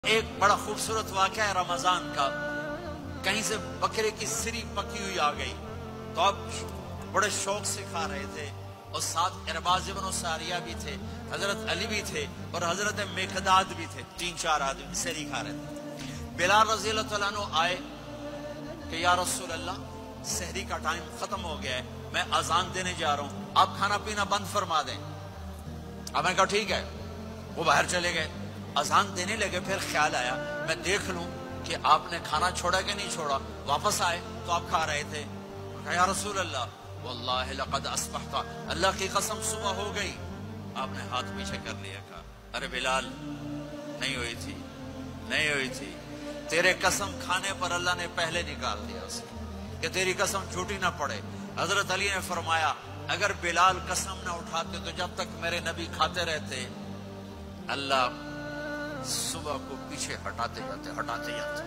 ایک بڑا خوبصورت واقعہ ہے رمضان کا، کہیں سے بکرے کی سری پکی ہوئی آ گئی تو اب بڑے شوق سے کھا رہے تھے، اور ساتھ ارباز بن ساریہ بھی تھے، حضرت علی بھی تھے اور حضرت مقداد بھی تھے، 3-4 آدمی سری کھا رہے تھے۔ بلال رضی اللہ تعالیٰ عنہ آئے کہ یا رسول اللہ سحری کا ٹائم ختم ہو گیا ہے، میں اذان دینے جا رہا ہوں، آپ کھانا پینا بند فرما دیں۔ اب میں کہا ٹھیک ہے، وہ باہر چلے گئے، اذان دینے لگے، پھر خیال آیا میں دیکھ لوں کہ آپ نے کھانا چھوڑا کہ نہیں چھوڑا۔ واپس آئے تو آپ کھا رہے تھے، کہا یا رسول اللہ واللہ لقد اصبحت، اللہ کی قسم صبح ہو گئی۔ آپ نے ہاتھ پیچھے کر لیا، کہا ارے بلال نہیں ہوئی تھی، نہیں ہوئی تھی، تیرے قسم کھانے پر اللہ نے پہلے نکال دیا اسے کہ تیری قسم جھوٹی نہ پڑے۔ حضرت علی نے فرمایا اگر بلال قسم نہ اٹھاتے تو جب تک میرے نبی کھاتے رہتے اللہ صبح کو پیچھے ہٹاتے جاتے۔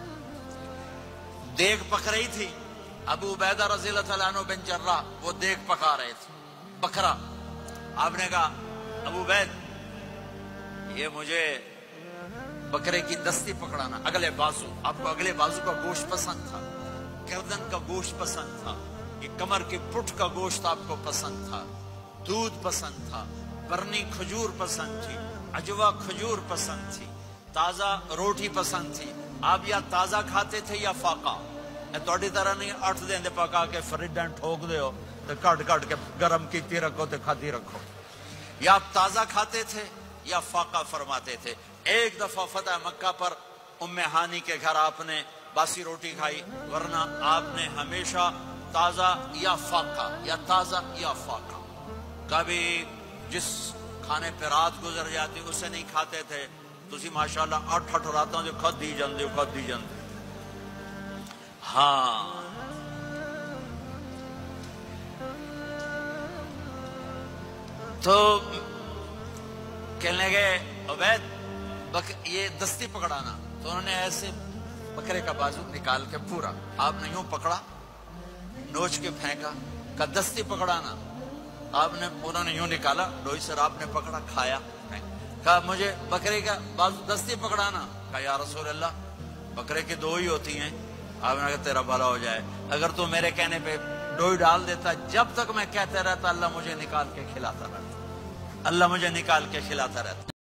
دیگ پک رہی تھی، ابو عبیدہ رضی اللہ تعالیٰ عنہ بن جراح وہ دیگ پکا رہے تھے، بکرا۔ آپ نے کہا ابو عبید یہ مجھے بکرے کی دستی پکڑانا، اگلے بازو، آپ کو اگلے بازو کا گوشت پسند تھا، گردن کا گوشت پسند تھا، یہ کمر کے پٹھ کا گوشت آپ کو پسند تھا، دودھ پسند تھا، برنی کھجور پسند تھی، عجوہ کھجور پسند تھی، تازہ روٹی پسند تھی۔ آپ یا تازہ کھاتے تھے یا فاقہ، توڑی طرح نہیں 8 دن دے پکا کے فریڈن ٹھوک دے ہو تو کٹ کے گرم کیتی رکھو تو کھاتی رکھو، یا آپ تازہ کھاتے تھے یا فاقہ فرماتے تھے۔ ایک دفعہ فتح مکہ پر ام ہانی کے گھر آپ نے باسی روٹی کھائی، ورنہ آپ نے ہمیشہ تازہ یا فاقہ یا تازہ یا فاقہ، کبھی جس کھانے پہ رات گزر جاتی اسے نہیں کھاتے تھے۔ تسی ماشاءاللہ 8 راتوں جو کھد دی جاندے۔ ہاں تو کہنے لگے عبید یہ دستی پکڑانا، تو انہوں نے ایسے بکرے کا بازو نکال کے پورا آپ نے یوں پکڑا، نوچ کے پھینکا، کہا دستی پکڑانا، انہوں نے یوں نکالا ڈوئی سر، آپ نے پکڑا، کھایا، کہا مجھے بکرے کا بازو دستی پکڑانا، کہا یا رسول اللہ بکرے کی 2 ہی ہوتی ہیں۔ آپ نے کہا تیرا بھلا ہو جائے، اگر تو میرے کہنے پہ ڈوئی ڈال دیتا، جب تک میں کہتے رہتا اللہ مجھے نکال کے کھلاتا رہتا، اللہ مجھے نکال کے کھلاتا رہتا۔